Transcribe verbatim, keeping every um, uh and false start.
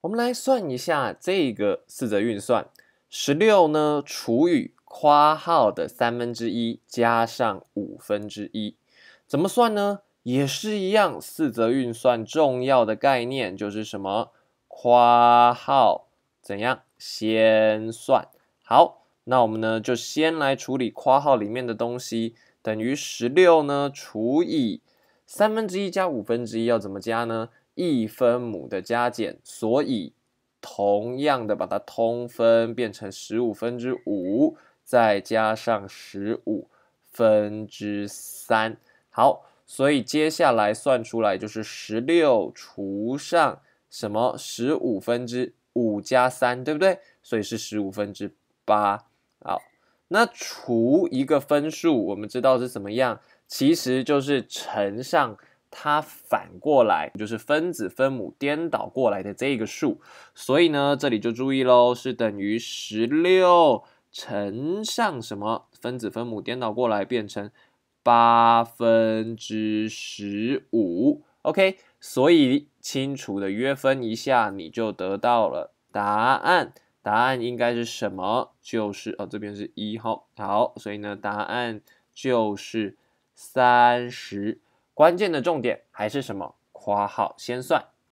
我们来算一下这个四则运算，十六呢除以括号的三分之一加上五分之一，怎么算呢？也是一样，四则运算重要的概念就是什么？括号怎样？先算。好，那我们呢就先来处理括号里面的东西，等于十六呢除以三分之一加五分之一要怎么加呢？一分母的加减，所以同样的把它通分变成十五分之五，再加上十五分之三。好，所以接下来算出来就是十六除上什么？十五分之五加三，对不对？所以是十五分之八。好，那除一个分数，我们知道是怎么样？其实就是乘上它反过来，就是分子分母颠倒过来的这个数。所以呢，这里就注意咯，是等于十六乘上什么？分子分母颠倒过来变成八分之十五。OK， 所以清楚的约分一下，你就得到了答案。答案应该是什么？就是哦，这边是一号。好，所以呢，答案就是三十。关键的重点还是什么？括号先算。